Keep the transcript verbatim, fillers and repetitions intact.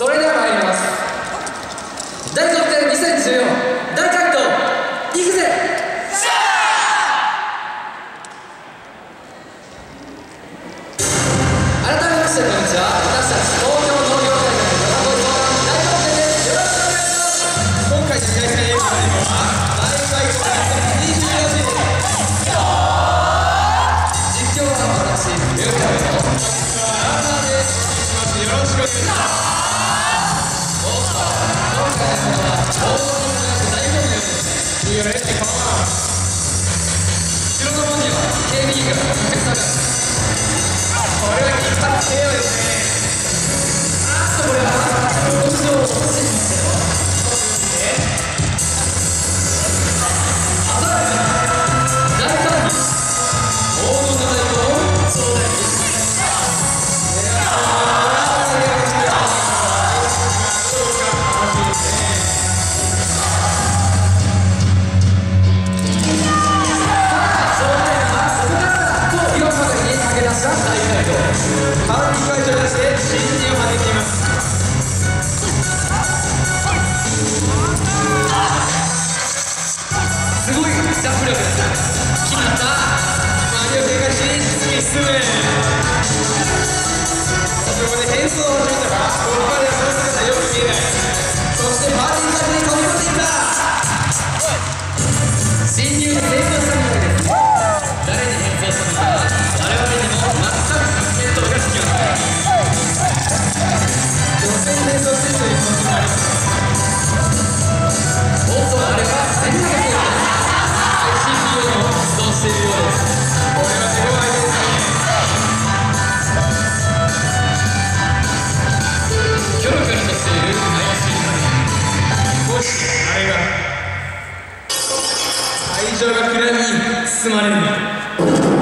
それでは参ります。大得点にせんじゅうよん大回答いくぜ。改めましてこんにちは。私たち東京農業大学よさこい大得点です。よろしくお願いします。今回の開催英語の内容は大回答にじゅうよじ実況は私ルーカルのアンナです。よろしくお願いします。You ready? Come on! 後ろの方には ケービー がたくさんある。これは緊迫しているようですね。あーっとこれは少しを落ちてきますよ。あざらし大胆に大物の大根を総代にパワーピン会場として新人を招いています。すごいジャンプ力です。決まった。周りを警戒し突き進む。そこで変装を始めたがここまではその姿よく見えない。そしてパーティー会場に飛び込んでいった。侵入に成功したみたいです。誰に変装したのか我々にも全く見当がつきません。女性変装しているという気持ちもあります。おっとあれは戦略です。 アイシーピーオー も出動しているようです。これは手強いですね。キョロキョロとしている怪しい影。もしあれが会場が暗闇に包まれる。